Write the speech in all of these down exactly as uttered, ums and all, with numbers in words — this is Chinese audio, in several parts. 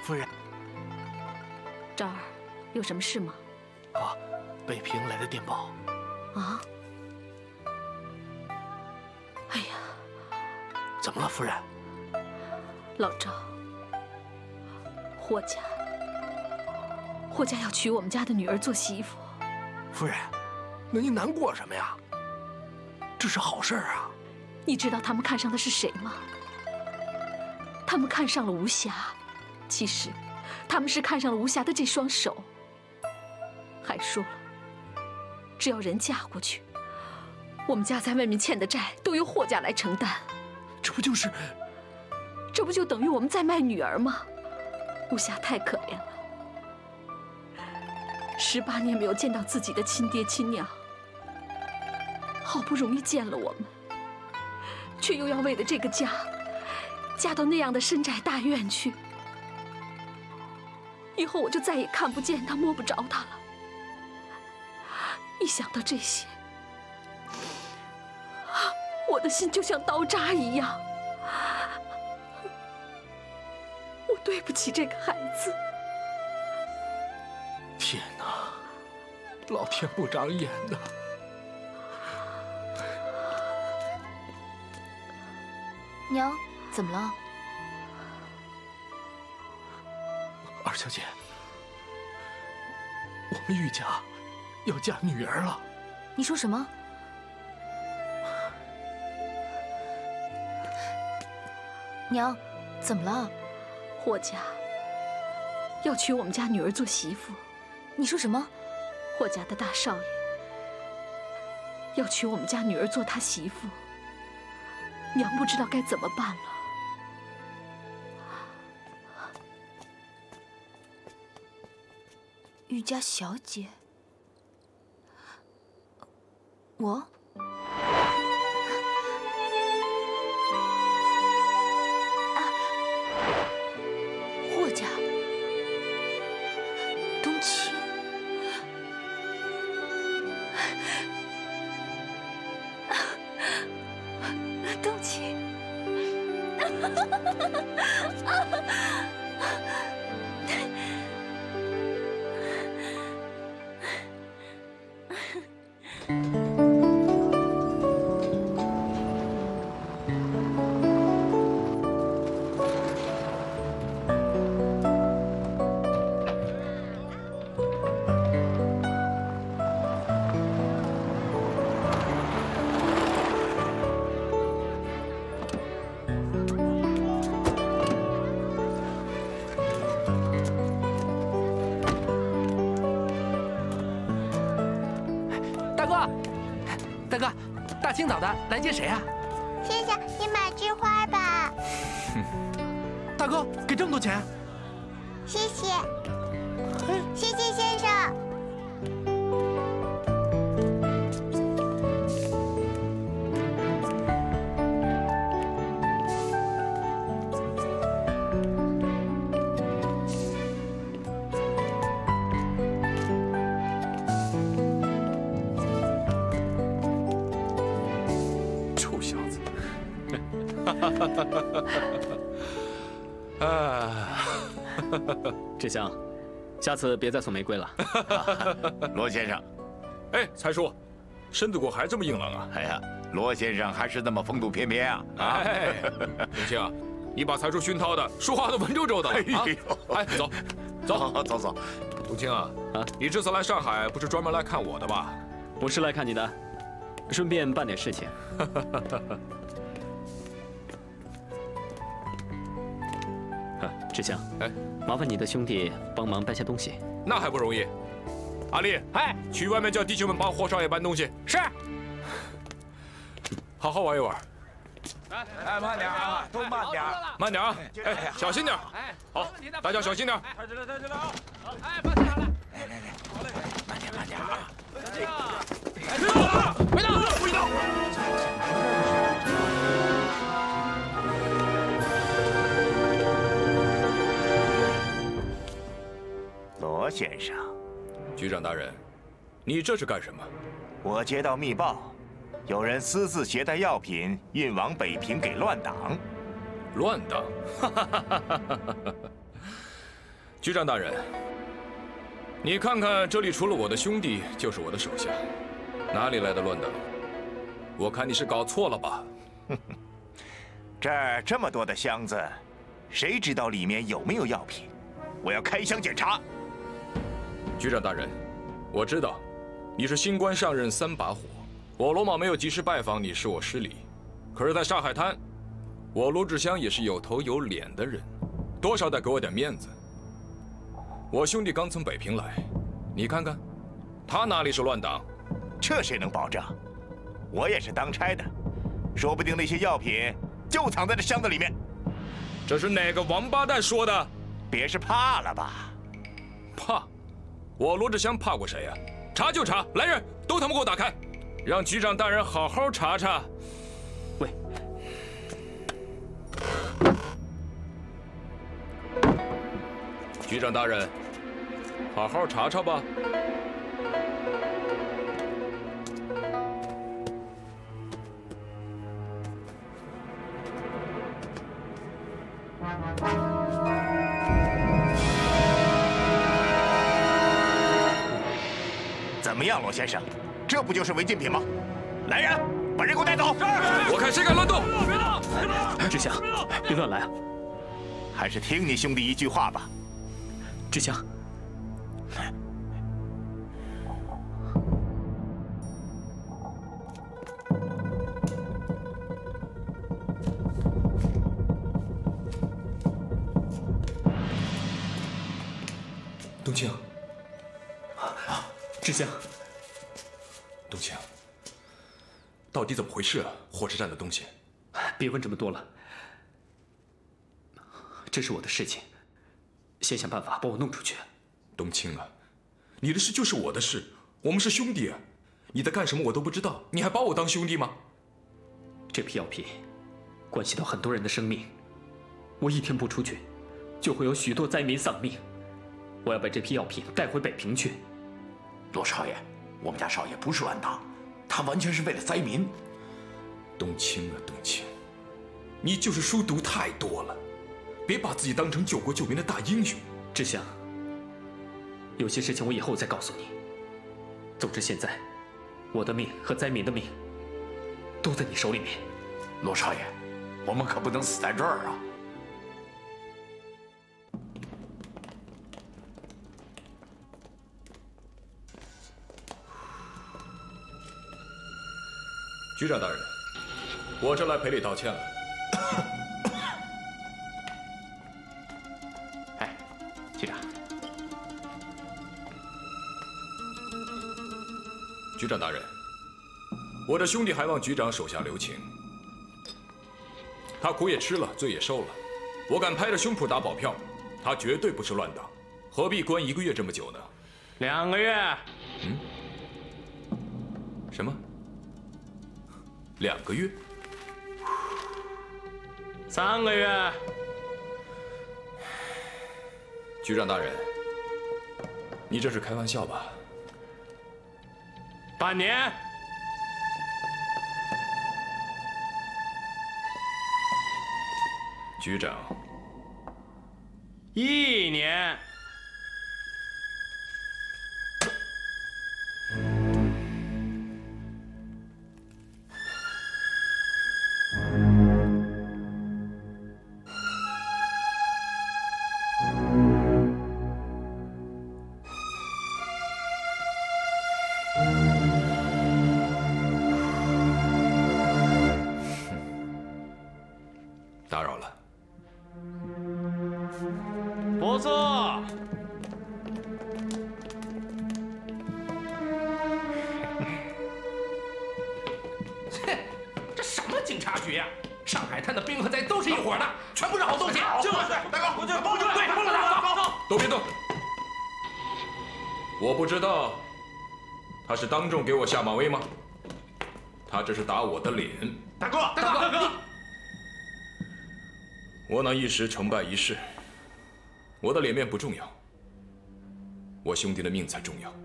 夫人。 昭儿，有什么事吗？ 啊，北平来的电报。 啊？哎呀， 怎么了，夫人？ 老赵，霍家，霍家要娶我们家的女儿做媳妇。 夫人，那您难过什么呀？这是好事啊！ 你知道他们看上的是谁吗？他们看上了吴霞，其实，他们是看上了吴霞的这双手。还说了，只要人嫁过去，我们家在外面欠的债都由霍家来承担。 这不就是？ 这不就等于我们在卖女儿吗？吴霞太可怜了，十八年没有见到自己的亲爹亲娘，好不容易见了我们，却又要为了这个家，嫁到那样的深宅大院去。以后我就再也看不见她，摸不着她了。一想到这些，我的心就像刀扎一样。我对不起这个孩子。 天哪，老天不长眼呐！ 娘，怎么了？ 二小姐，我们玉家要嫁女儿了。 你说什么？娘，怎么了？ 霍家要娶我们家女儿做媳妇。 你说什么？ 霍家的大少爷要娶我们家女儿做他媳妇，娘不知道该怎么办了。 玉家小姐，我。 大哥，大清早的来接谁啊？ 先生，你买枝花吧。 大哥，给这么多钱？ 谢谢，谢谢先生。 啊，志祥，下次别再送玫瑰了。 罗先生， 哎，财叔，身子骨还这么硬朗啊？ 哎呀，罗先生还是那么风度翩翩啊！啊， 哎，永清啊，你把财叔熏陶的说话都文绉绉的了啊！哎，走，走， 走走。 永清啊，啊，你这次来上海不是专门来看我的吧？ 我是来看你的，顺便办点事情。志祥，哎，麻烦你的兄弟帮忙搬下东西。 那还不容易。阿丽，哎，去外面叫弟兄们帮霍少爷搬东西。 是。 好好玩一玩。 哎哎，慢点啊，都慢点， 慢点啊！哎，小心点。哎，好，大家小心点。 抬起来，抬起来啊！哎，放下来。来来来，好嘞，慢点慢点啊！哎，别动了，别动，不许动。 罗先生， 局长大人，你这是干什么？ 我接到密报，有人私自携带药品运往北平给乱党。 乱党？ 局长大人，你看看这里除了我的兄弟，就是我的手下，哪里来的乱党？我看你是搞错了吧？ 这儿这么多的箱子，谁知道里面有没有药品？我要开箱检查。 局长大人，我知道你是新官上任三把火，我罗某没有及时拜访你是我失礼。可是，在上海滩，我罗志祥也是有头有脸的人，多少得给我点面子。我兄弟刚从北平来，你看看，他哪里是乱党？ 这谁能保证？我也是当差的，说不定那些药品就藏在这箱子里面。 这是哪个王八蛋说的？ 别是怕了吧？ 怕？我罗志祥怕过谁呀？查就查，来人，都他妈给我打开，让局长大人好好查查。 喂， 局长大人，好好查查吧。 怎么样，罗先生？这不就是违禁品吗？来人，把人给我带走！ 我看谁敢乱动！ 别动！别动！ 志祥，别乱来啊！ 还是听你兄弟一句话吧。 志祥， 冬青， 志祥， 冬青，到底怎么回事啊？火车站的东西， 别问这么多了，这是我的事情，先想办法把我弄出去。 冬青啊，你的事就是我的事，我们是兄弟啊！你在干什么我都不知道，你还把我当兄弟吗？ 这批药品关系到很多人的生命，我一天不出去，就会有许多灾民丧命。我要把这批药品带回北平去。 罗少爷，我们家少爷不是乱党，他完全是为了灾民。 冬青啊，冬青，你就是书读太多了，别把自己当成救国救民的大英雄。 志祥，有些事情我以后再告诉你。总之，现在我的命和灾民的命都在你手里面。 罗少爷，我们可不能死在这儿啊！ 局长大人，我这来赔礼道歉了。 哎，局长。 局长大人，我这兄弟还望局长手下留情。他苦也吃了，罪也受了，我敢拍着胸脯打保票，他绝对不是乱党，何必关一个月这么久呢？ 两个月。 嗯？什么？两个月？ 三个月。 局长大人，你这是开玩笑吧？ 半年。 局长， 一年。 打扰了。 不错。 切，这什么警察局呀？上海滩的兵和贼都是一伙的，全部是好东西。就是，大哥，我就包就对，包了他，走走。 都别动！我不知道他是当众给我下马威吗？他这是打我的脸。 大哥，大哥，大哥。 我能一时成败一世，我的脸面不重要，我兄弟的命才重要。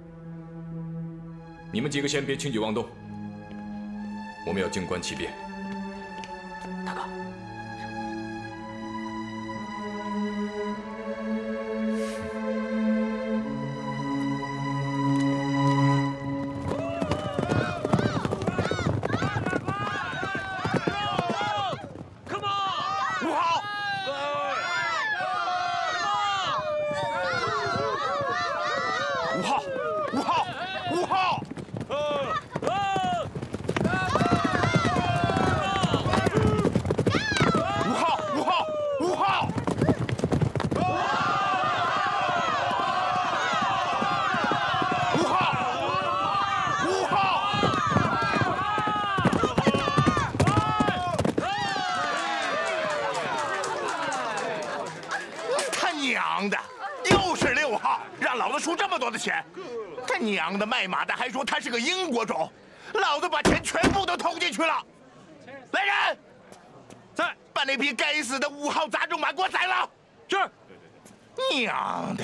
你们几个先别轻举妄动，我们要静观其变。 大哥。 多的钱。他娘的，卖马的还说他是个英国种，老子把钱全部都投进去了。来人， 在把那匹该死的五号杂种马给我宰了。 是。 娘的！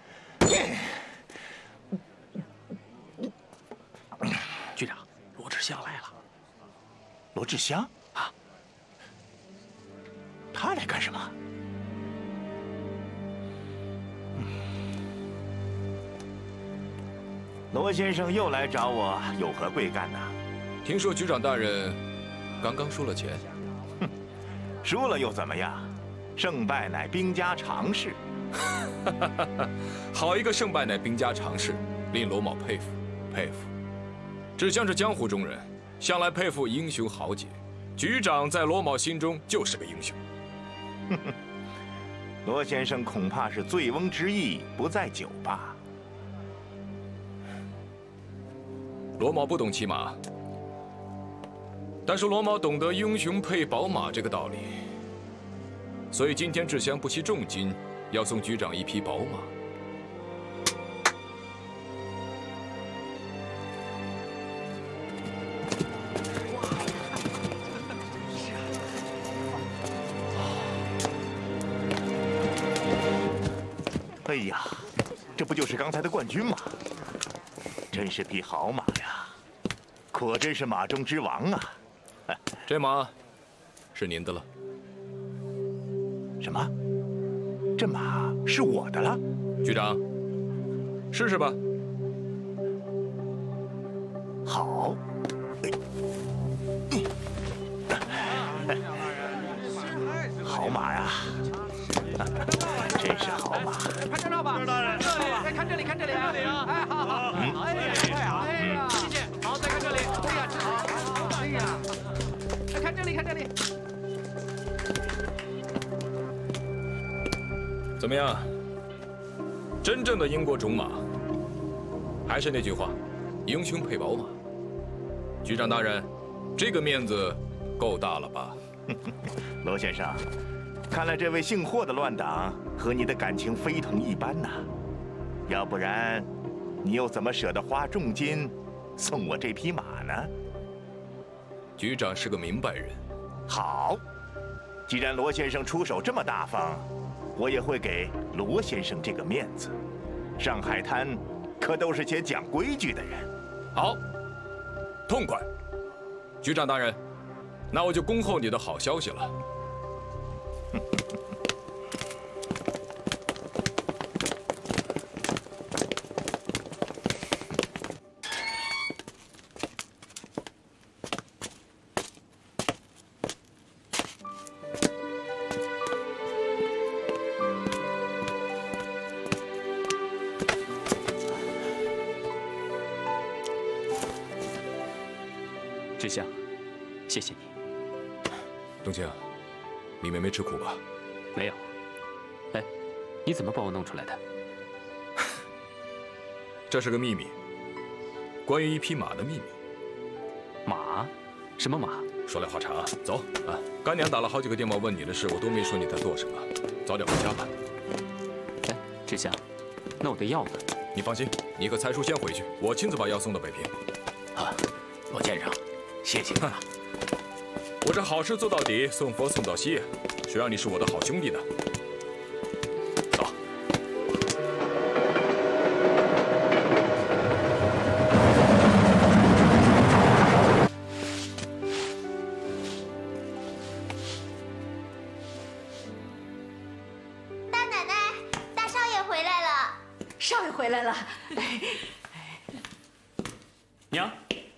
局长，罗志祥来了。 罗志祥啊，他来干什么？罗先生又来找我，有何贵干呢？ 听说局长大人刚刚输了钱。 哼，输了又怎么样？胜败乃兵家常事。 好一个胜败乃兵家常事，令罗某佩服佩服。志香是江湖中人，向来佩服英雄豪杰。局长在罗某心中就是个英雄。 罗先生恐怕是醉翁之意不在酒吧。 罗某不懂骑马，但是罗某懂得英雄配宝马这个道理，所以今天志香不惜重金要送局长一匹宝马。 哎呀，这不就是刚才的冠军吗？真是匹好马呀，果真是马中之王啊！ 这马是您的了。 什么？这马是我的了？ 局长，试试吧。 好。好马呀！真是好马！ 拍张照吧，大人，再看这里，看这里啊！哎，好好，好，哎呀，快啊！哎呀，谢谢。好，再看这里，哎呀，好，哎呀，再看这里，看这里。 怎么样？真正的英国种马，还是那句话，英雄配宝马。局长大人，这个面子够大了吧？ 罗先生。看来这位姓霍的乱党和你的感情非同一般呐，要不然，你又怎么舍得花重金送我这匹马呢？ 局长是个明白人。 好，既然罗先生出手这么大方，我也会给罗先生这个面子。上海滩可都是些讲规矩的人。 好，痛快。局长大人，那我就恭候你的好消息了。 志香，谢谢你。 冬青，里面没吃苦吧？ 没有。哎，你怎么把我弄出来的？ 这是个秘密，关于一匹马的秘密。 马？什么马？ 说来话长啊。走啊！干娘打了好几个电话问你的事，我都没说你在做什么。早点回家吧。 哎，志香，那我的药呢？ 你放心，你和财叔先回去，我亲自把药送到北平。 啊，罗先生，谢谢你了。 我这好事做到底，送佛送到西，谁让你是我的好兄弟呢？走。 大奶奶，大少爷回来了。 少爷回来了。 娘。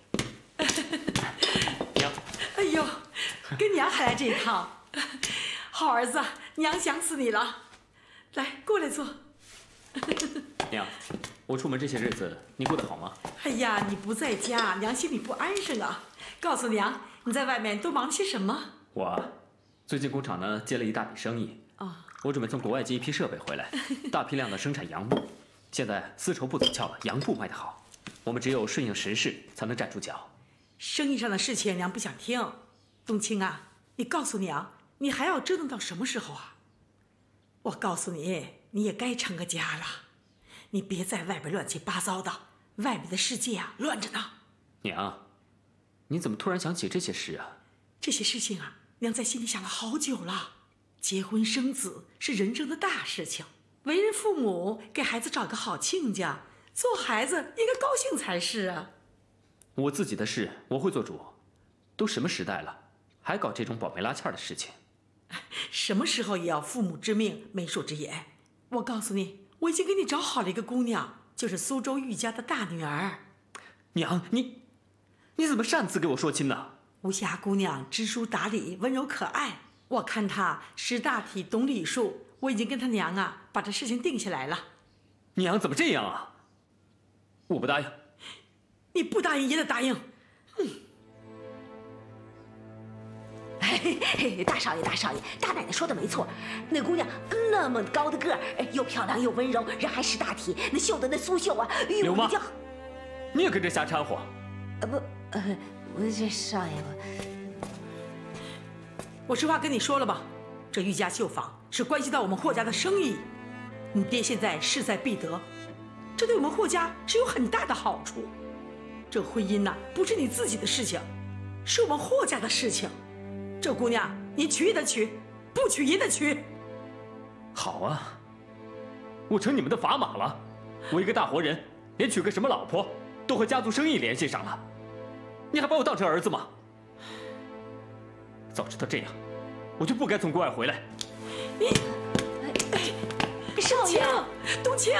哎呦，跟娘还来这一趟，好儿子，娘想死你了。来，过来坐。 娘，我出门这些日子，你过得好吗？ 哎呀，你不在家，娘心里不安生啊。告诉娘，你在外面都忙些什么？ 我啊，最近工厂呢接了一大笔生意。 哦， 我准备从国外接一批设备回来，大批量的生产洋布。现在丝绸不走俏了，洋布卖得好，我们只有顺应时势，才能站住脚。 生意上的事情，娘不想听。冬青啊，你告诉娘，你还要折腾到什么时候啊？我告诉你，你也该成个家了。 你别在外边乱七八糟的，外边的世界啊乱着呢。 娘，你怎么突然想起这些事啊？ 这些事情啊，娘在心里想了好久了。结婚生子是人生的大事情，为人父母给孩子找个好亲家，做孩子应该高兴才是啊。 我自己的事我会做主，都什么时代了，还搞这种保媒拉纤的事情？ 什么时候也要父母之命，媒妁之言。我告诉你，我已经给你找好了一个姑娘，就是苏州玉家的大女儿。 娘，你你怎么擅自给我说亲呢？ 无暇姑娘知书达理，温柔可爱，我看她识大体，懂礼数，我已经跟她娘啊把这事情定下来了。 娘怎么这样啊？我不答应。 你不答应也得答应。嗯。 嘿嘿，大少爷，大少爷，大奶奶说的没错，那姑娘那么高的个儿，又漂亮又温柔，人还识大体，那绣的那苏绣啊， 刘妈，你也跟着瞎掺和？ 呃不，呃，我这少爷我， 我实话跟你说了吧，这玉家绣坊是关系到我们霍家的生意，你爹现在势在必得，这对我们霍家是有很大的好处。这婚姻呐、啊，不是你自己的事情，是我们霍家的事情。这姑娘，你娶也得娶，不娶也得娶。 好啊，我成你们的砝码了。我一个大活人，连娶个什么老婆都和家族生意联系上了，你还把我当成儿子吗？早知道这样，我就不该从国外回来。 你， 少爷， 冬青。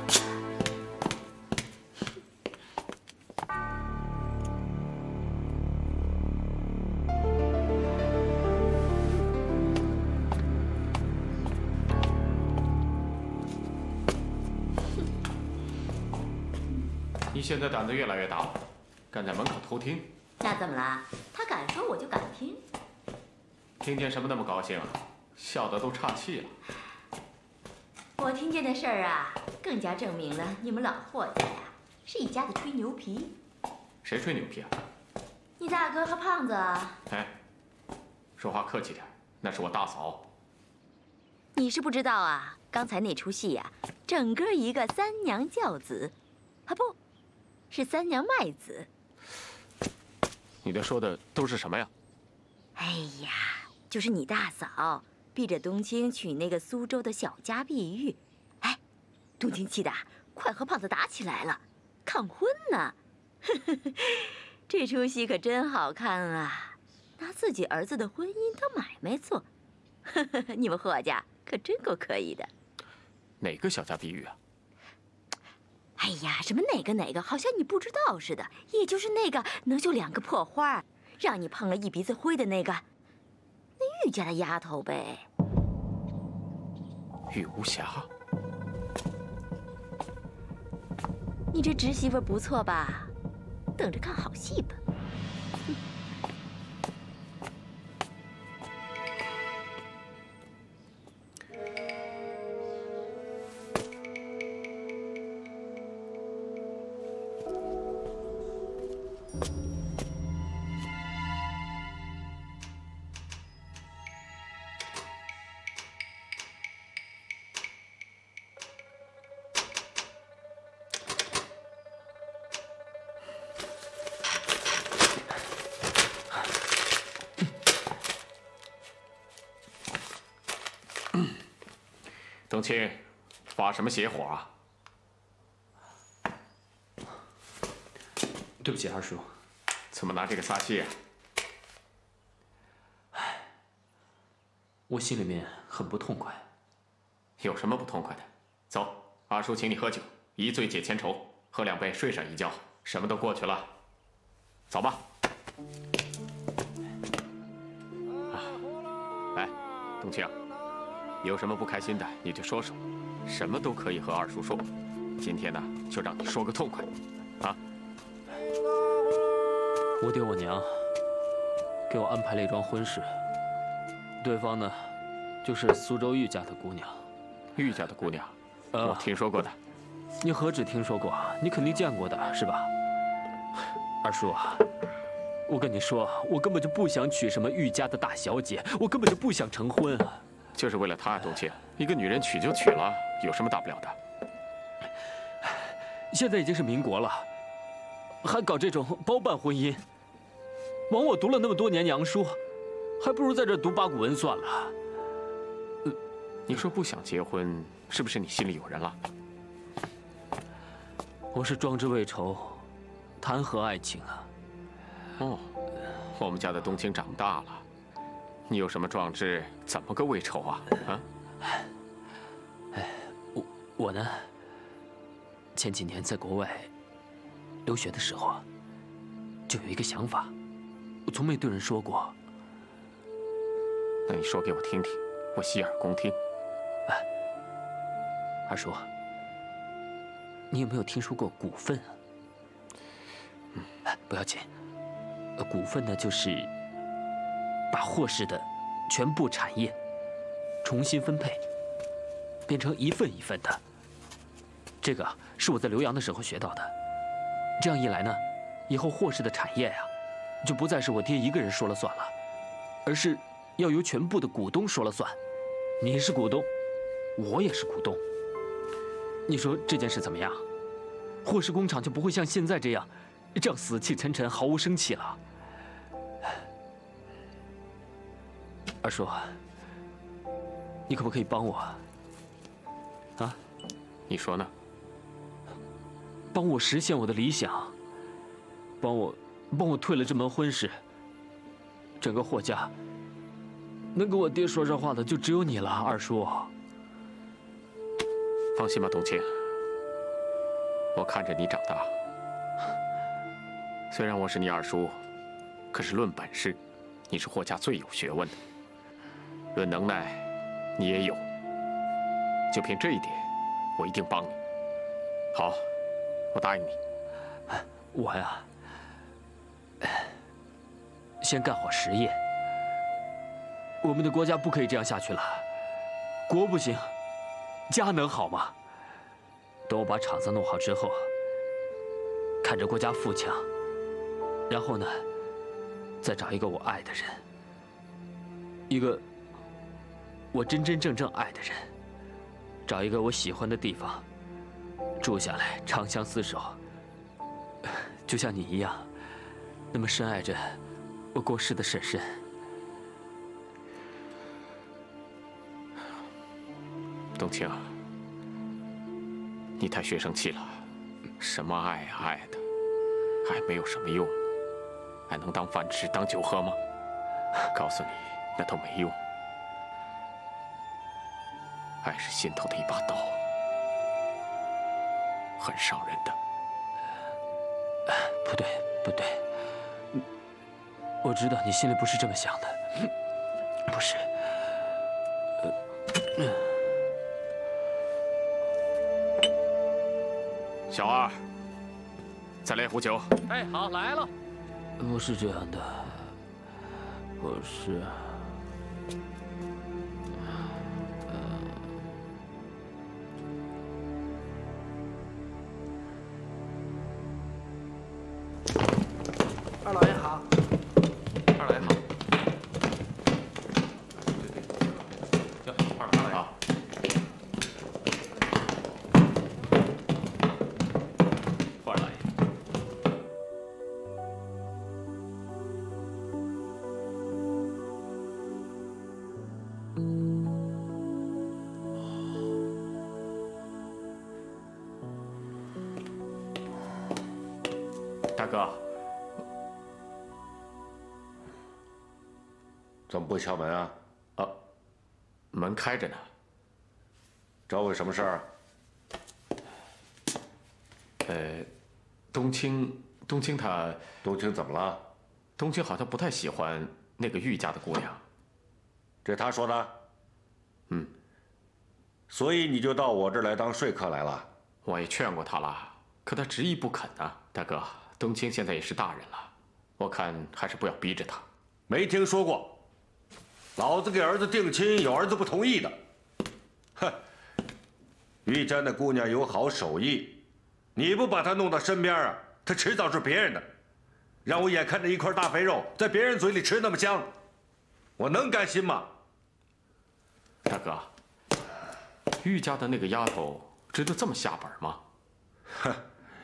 你现在胆子越来越大了，敢在门口偷听？ 那怎么了？他敢说，我就敢听。 听见什么那么高兴啊？笑得都岔气了。 我听见的事儿啊，更加证明了你们老霍家呀是一家子吹牛皮。 谁吹牛皮啊？ 你大哥和胖子。 哎，说话客气点，那是我大嫂。 你是不知道啊，刚才那出戏呀，整个一个三娘教子，啊不。是三娘卖子。 你这说的都是什么呀？ 哎呀，就是你大嫂逼着冬青娶那个苏州的小家碧玉，哎，冬青气的快和胖子打起来了，抗婚呢。这出戏可真好看啊，拿自己儿子的婚姻当买卖做。你们霍家可真够可以的。 哪个小家碧玉啊？ 哎呀，什么哪个哪个，好像你不知道似的。也就是那个能绣两个破花，让你碰了一鼻子灰的那个，那玉家的丫头呗。 玉无瑕， 你这侄媳妇不错吧？等着看好戏吧。嗯冬青，发什么邪火啊？ 对不起，二叔。 怎么拿这个撒气啊？ 唉，我心里面很不痛快。 有什么不痛快的？走，二叔请你喝酒，一醉解千愁，喝两杯睡上一觉，什么都过去了。走吧。啊，来，冬青。有什么不开心的你就说说，什么都可以和二叔说。今天呢，就让你说个痛快，啊！ 我爹我娘给我安排了一桩婚事，对方呢，就是苏州玉家的姑娘。 玉家的姑娘，呃，我听说过的。 你何止听说过，你肯定见过的是吧？二叔啊，我跟你说，我根本就不想娶什么玉家的大小姐，我根本就不想成婚啊。 就是为了她，冬青，一个女人娶就娶了，有什么大不了的？ 现在已经是民国了，还搞这种包办婚姻。枉我读了那么多年娘书，还不如在这读八股文算了。 呃，你说不想结婚，是不是你心里有人了？ 我是壮志未酬，谈何爱情啊？ 哦，我们家的冬青长大了，你有什么壮志，怎么个未酬啊？啊？ 哎，我我呢，前几年在国外留学的时候啊，就有一个想法，我从没对人说过。 那你说给我听听，我洗耳恭听。 哎，二叔，你有没有听说过股份啊？嗯，哎，不要紧。呃，股份呢，就是把霍氏的全部产业重新分配，变成一份一份的。这个是我在留洋的时候学到的。这样一来呢，以后霍氏的产业呀，就不再是我爹一个人说了算了，而是要由全部的股东说了算。你是股东，我也是股东。你说这件事怎么样？霍氏工厂就不会像现在这样，这样死气沉沉，毫无生气了。二叔，你可不可以帮我？啊？ 你说呢？ 帮我实现我的理想，帮我，帮我退了这门婚事。整个霍家，能跟我爹说上话的就只有你了，二叔。 放心吧，冬青，我看着你长大。虽然我是你二叔，可是论本事，你是霍家最有学问的；论能耐，你也有。就凭这一点，我一定帮你。好，我答应你。 我呀，先干好实业。我们的国家不可以这样下去了，国不行，家能好吗？等我把厂子弄好之后，看着国家富强，然后呢，再找一个我爱的人，一个我真真正正爱的人，找一个我喜欢的地方住下来，长相厮守，就像你一样，那么深爱着我过世的婶婶。 冬青，你太学生气了，什么爱呀爱的，爱没有什么用，爱能当饭吃当酒喝吗？告诉你，那都没用。爱是心头的一把刀，很伤人的。 不对，不对，我知道你心里不是这么想的，不是。呃小二，再来壶酒。 哎，好，来了。 不是这样的，不是。 二老爷好。 二老爷好。对对对，叫二老爷好。 霍二老爷。 大哥。 怎么不敲门啊？ 啊，门开着呢。 找我有什么事儿？ 呃，冬青，冬青他， 冬青怎么了？ 冬青好像不太喜欢那个玉家的姑娘。 这他说的？ 嗯。 所以你就到我这儿来当说客来了？ 我也劝过他了，可他执意不肯啊。大哥，冬青现在也是大人了，我看还是不要逼着他。 没听说过。老子给儿子定亲，有儿子不同意的。哼，玉家那姑娘有好手艺，你不把她弄到身边啊，她迟早是别人的。让我眼看着一块大肥肉在别人嘴里吃那么香，我能甘心吗？ 大哥，玉家的那个丫头值得这么下本吗？ 哼，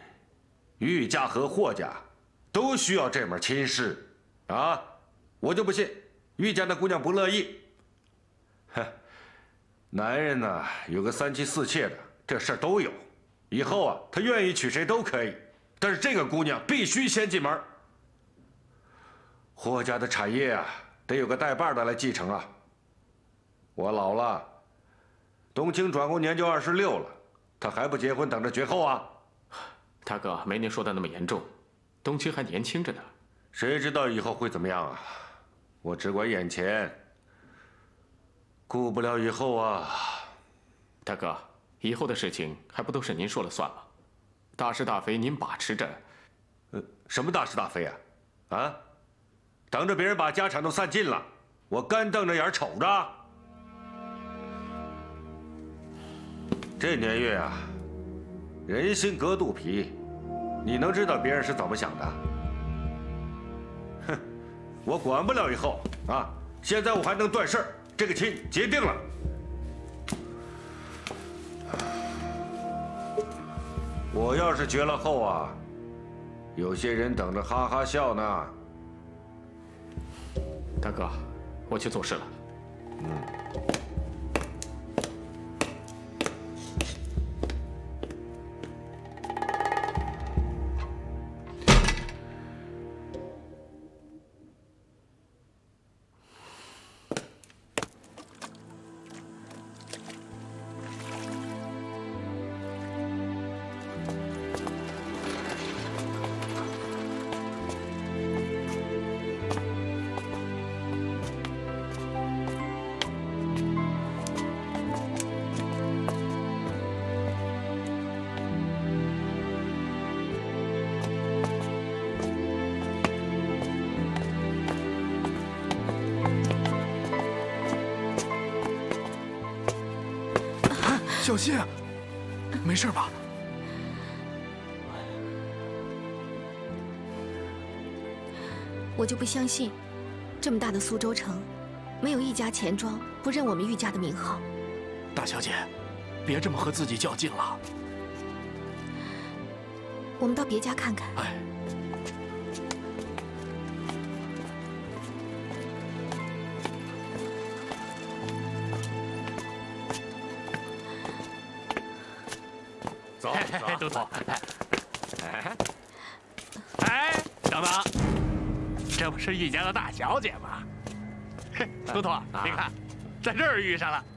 玉家和霍家都需要这门亲事，啊，我就不信玉家那姑娘不乐意。哼，男人呢有个三妻四妾的，这事儿都有，以后啊他愿意娶谁都可以，但是这个姑娘必须先进门。霍家的产业啊得有个带把的来继承啊。我老了，冬青转过年就二十六了，他还不结婚等着绝后啊？ 大哥，没您说的那么严重，冬青还年轻着呢。 谁知道以后会怎么样啊？我只管眼前，顾不了以后啊。 大哥，以后的事情还不都是您说了算吗？大是大非您把持着。 呃，什么大是大非啊？啊？等着别人把家产都散尽了，我干瞪着眼瞅着。这年月啊，人心隔肚皮，你能知道别人是怎么想的？哼，我管不了以后啊！现在我还能断事儿，这个亲结定了。我要是绝了后啊，有些人等着哈哈笑呢。 大哥，我去做事了。 嗯。 小心，没事吧？ 我就不相信，这么大的苏州城，没有一家钱庄不认我们玉家的名号。 大小姐，别这么和自己较劲了。 我们到别家看看。 哎。 走，走，督头。哎，哎，等等，这不是玉家的大小姐吗？督头，你看，在这儿遇上了。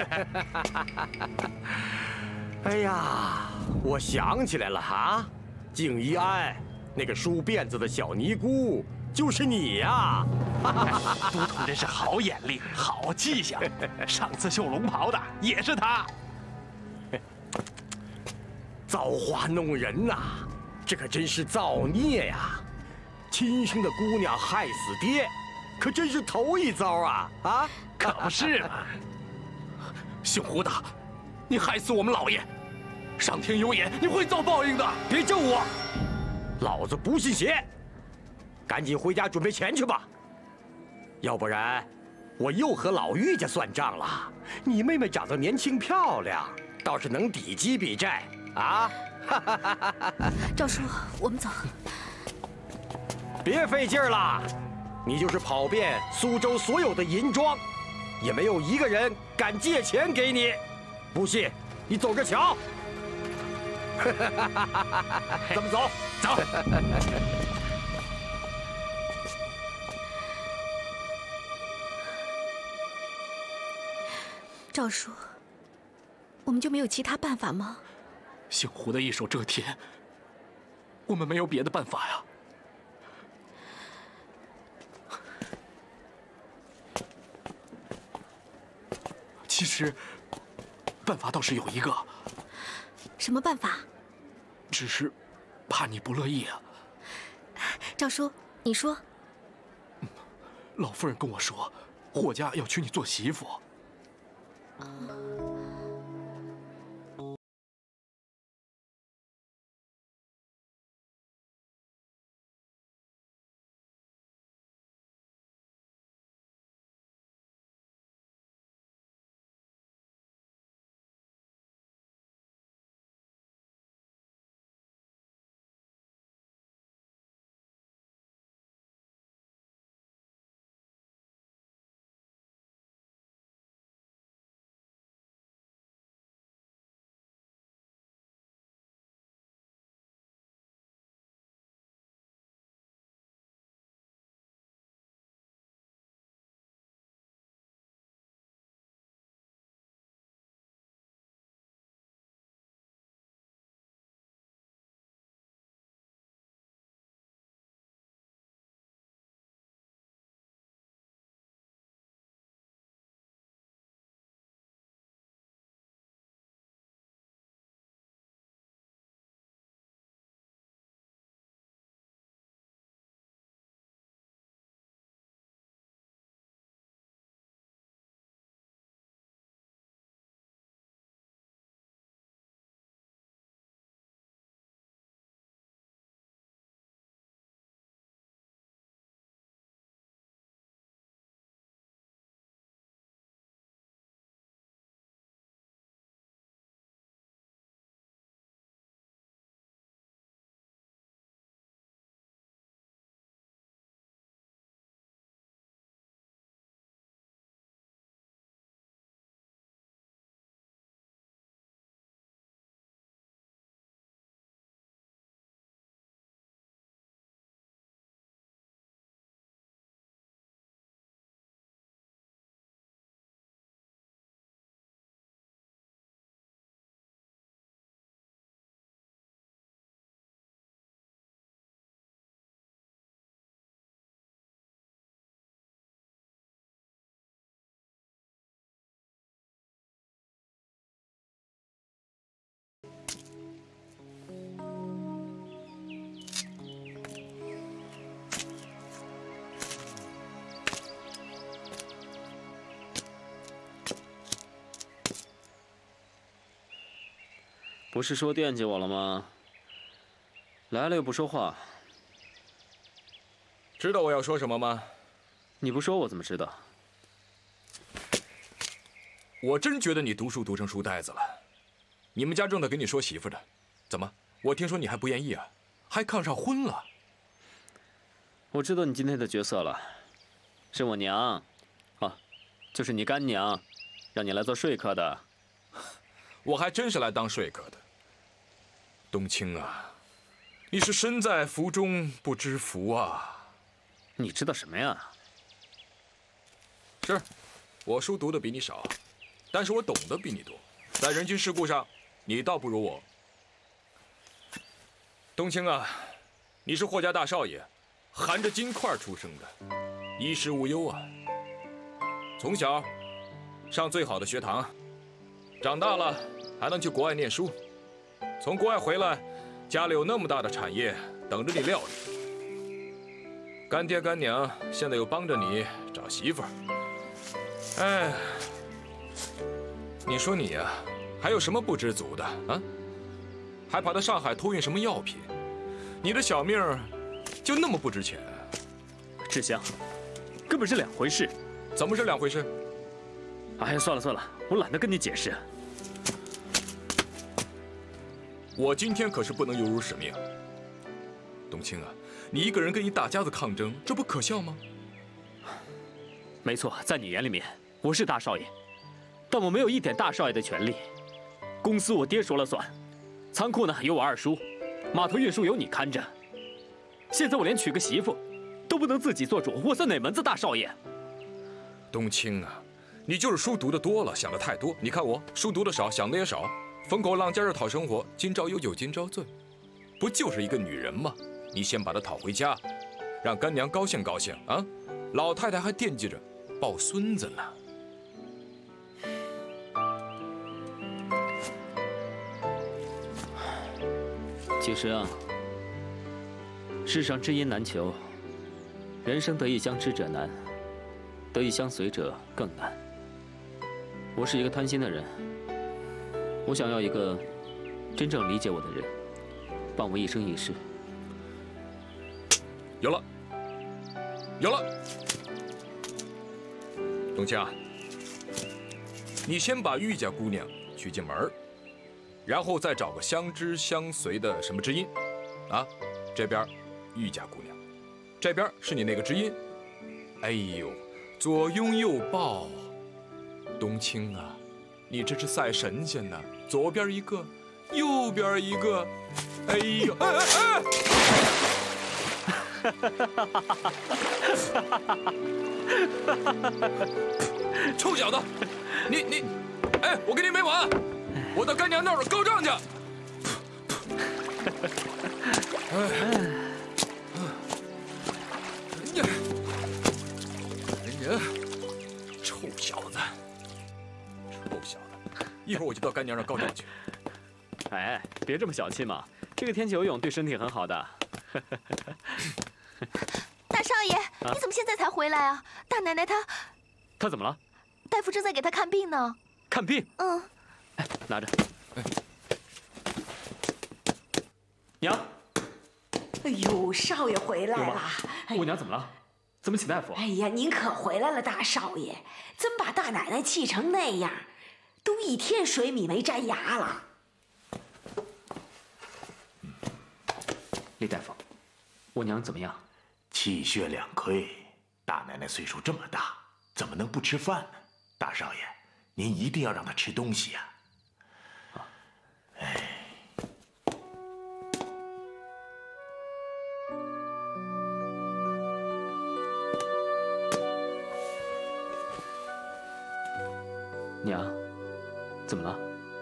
哎呀，我想起来了哈，静一安，那个梳辫子的小尼姑就是你呀！ 督头真是好眼力，好气象。上次绣龙袍的也是他。 造化弄人呐，这可真是造孽呀！亲生的姑娘害死爹，可真是头一遭啊！啊， 可不是嘛！ 姓胡的，你害死我们老爷，上天有眼，你会遭报应的！ 别咒我，老子不信邪！赶紧回家准备钱去吧，要不然我又和老玉家算账了。你妹妹长得年轻漂亮，倒是能抵几笔债。啊！ 赵叔，我们走。 别费劲儿了，你就是跑遍苏州所有的银庄，也没有一个人敢借钱给你。不信，你走着瞧。咱们走， 走。 赵叔，我们就没有其他办法吗？ 姓胡的一手遮天，我们没有别的办法呀。其实，办法倒是有一个。 什么办法？ 只是怕你不乐意啊。 赵叔，你说。 老夫人跟我说，霍家要娶你做媳妇。 不是说惦记我了吗？来了又不说话。 知道我要说什么吗？ 你不说我怎么知道？ 我真觉得你读书读成书呆子了。你们家正在给你说媳妇的，怎么？我听说你还不愿意啊？还抗上婚了？ 我知道你今天的角色了，是我娘，啊，就是你干娘，让你来做说客的。 我还真是来当说客的。冬青啊，你是身在福中不知福啊！ 你知道什么呀？ 是，我书读的比你少，但是我懂得比你多。在人情世故上，你倒不如我。冬青啊，你是霍家大少爷，含着金块出生的，衣食无忧啊。从小上最好的学堂，长大了还能去国外念书。从国外回来，家里有那么大的产业等着你料理。干爹干娘现在又帮着你找媳妇儿。哎，你说你呀、啊，还有什么不知足的啊？还跑到上海偷运什么药品？你的小命就那么不值钱？ 志香，根本是两回事。 怎么是两回事？ 哎呀，算了算了，我懒得跟你解释。 我今天可是不能有辱使命。冬青啊，你一个人跟一大家子抗争，这不可笑吗？ 没错，在你眼里面，我是大少爷，但我没有一点大少爷的权利。公司我爹说了算，仓库呢有我二叔，码头运输由你看着。现在我连娶个媳妇都不能自己做主，我算哪门子大少爷？ 冬青啊，你就是书读的多了，想的太多。你看我书读的少，想的也少，风口浪尖儿讨生活，今朝有酒今朝醉，不就是一个女人吗？你先把她讨回家，让干娘高兴高兴啊！老太太还惦记着抱孙子呢。 其实啊，世上知音难求，人生得意相知者难，得意相随者更难。我是一个贪心的人，我想要一个真正理解我的人，伴我一生一世。 有了，有了，冬青啊，你先把玉家姑娘娶进门，然后再找个相知相随的什么知音，啊，这边玉家姑娘，这边是你那个知音。哎呦，左拥右抱，冬青啊，你这是赛神仙呢，左边一个，右边一个，哎呦，哎哎哎！臭小子，你你，哎，我跟你没完，我到干娘那儿告状去。哎呀，人，臭小子，臭小子，一会儿我就到干娘那儿告状去。 哎，别这么小气嘛，这个天气游泳对身体很好的。 大少爷，你怎么现在才回来啊？大奶奶她…… 她怎么了？ 大夫正在给她看病呢。 看病？ 嗯。 哎，拿着。娘。 哎呦，少爷回来了。 姑娘怎么了？怎么请大夫？ 哎呀，您可回来了，大少爷！怎么把大奶奶气成那样？都一天水米没沾牙了。 李大夫，我娘怎么样？ 气血两亏，大奶奶岁数这么大，怎么能不吃饭呢？大少爷，您一定要让她吃东西呀！啊，哎， 娘，怎么了？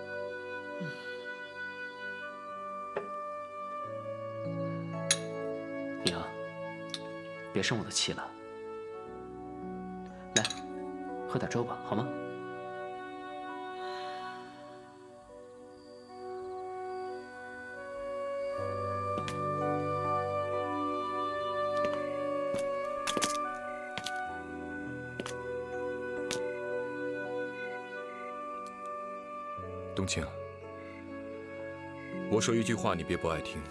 娘，别生我的气了。来，喝点粥吧，好吗？ 冬青， 我说一句话，你别不爱听。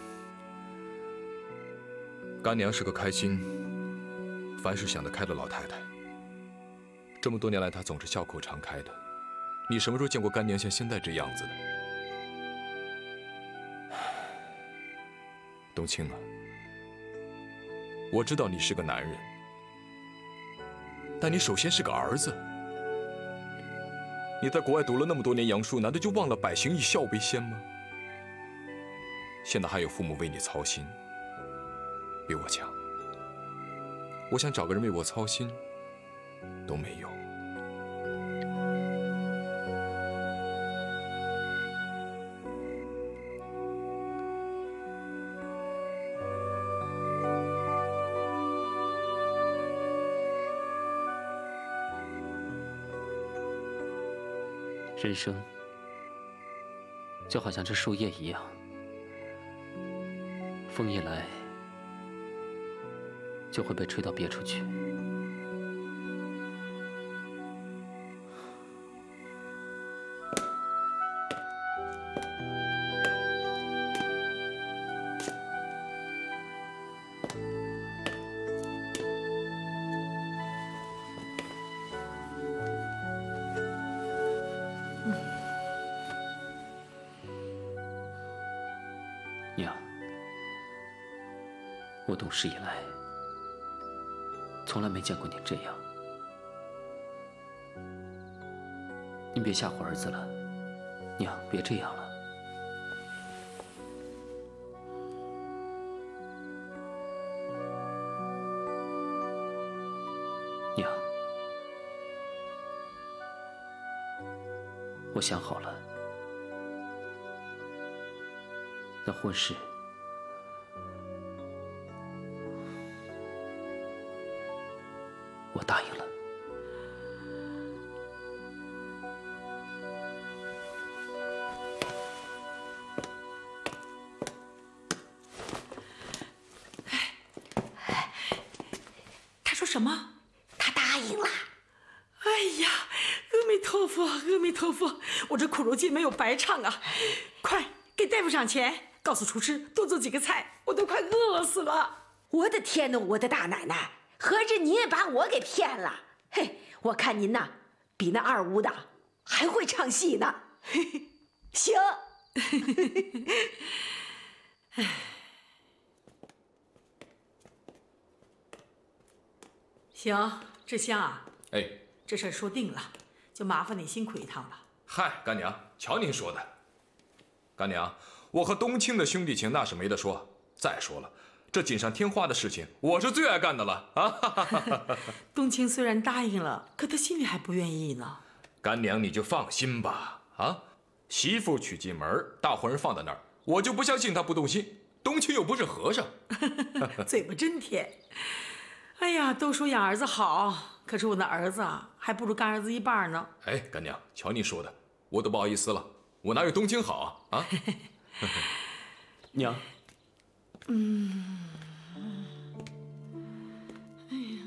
干娘是个开心、凡事想得开的老太太。这么多年来，她总是笑口常开的。你什么时候见过干娘像现在这样子的？冬青啊，我知道你是个男人，但你首先是个儿子。你在国外读了那么多年洋书，难道就忘了百行以孝为先吗？现在还有父母为你操心，比我强。我想找个人为我操心，都没有。 人生就好像这树叶一样，风一来就会被吹到别处去。娘，我懂事以来，从来没见过你这样。您别吓唬儿子了，娘，别这样了。娘，我想好了。那婚事，我答应了。 他说什么？ 他答应了。 哎呀，阿弥陀佛，阿弥陀佛，我这苦肉计没有白唱啊！快给大夫赏钱。告诉厨师多做几个菜，我都快饿死了。 我的天哪，我的大奶奶，合着你也把我给骗了？嘿，我看您呐，比那二五的还会唱戏呢。行。 行，志香啊， 哎， 这事儿说定了，就麻烦你辛苦一趟了。 嗨，干娘，瞧您说的。干娘，我和冬青的兄弟情那是没得说。再说了，这锦上添花的事情，我是最爱干的了啊！ 冬青虽然答应了，可他心里还不愿意呢。 干娘，你就放心吧。啊，媳妇娶进门，大活人放在那儿，我就不相信他不动心。冬青又不是和尚。 嘴巴真甜。哎呀，都说养儿子好，可是我那儿子啊，还不如干儿子一半呢。 哎，干娘，瞧你说的，我都不好意思了。我哪有冬青好啊？啊， 娘。 嗯。哎呀。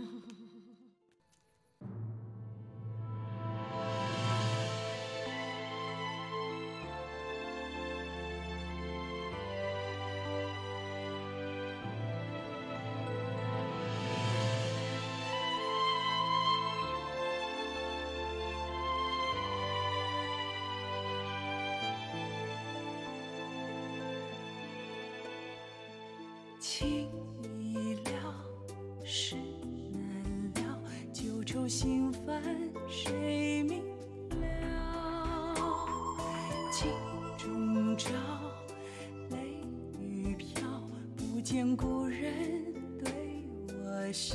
情已了，事难了，旧愁新烦谁明了？镜中照，泪雨飘，不见故人对我笑。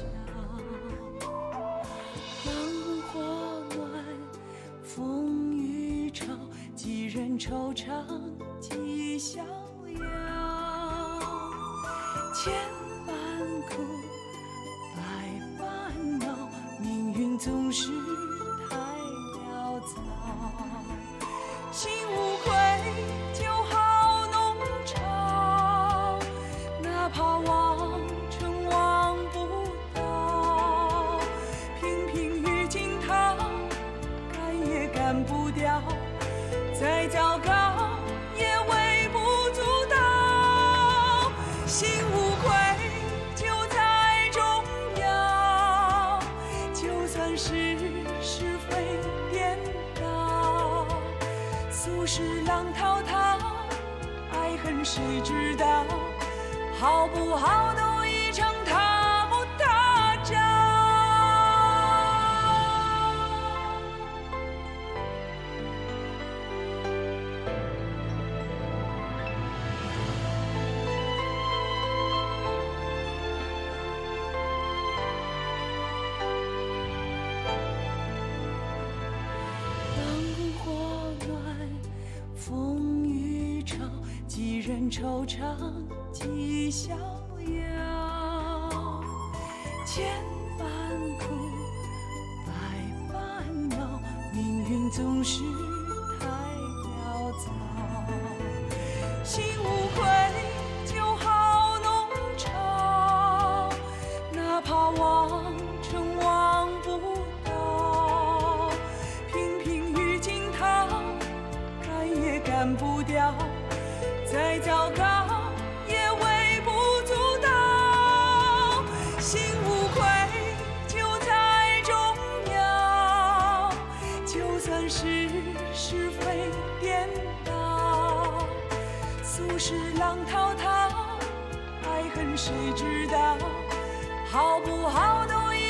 灯火暖，风雨潮，几人惆怅几逍遥。千般苦，百般恼，命运总是太潦草。心无愧，就好浓稠，哪怕望尘望不到。频频遇惊涛，赶也赶不掉，再糟糕也微不足。 浪滔滔，爱恨谁知道？好不好都一场他不他朝。灯火暖，风雨潮，几人惆怅，几逍遥。千般苦，百般恼，命运总是太潦草。心无愧，就好浓稠，哪怕望尘望不到。频频与惊涛，赶也赶不掉，再糟糕也微不足道。心无愧，就在重要，就算是是非颠倒。俗世浪滔滔，爱恨谁知道？好不好都一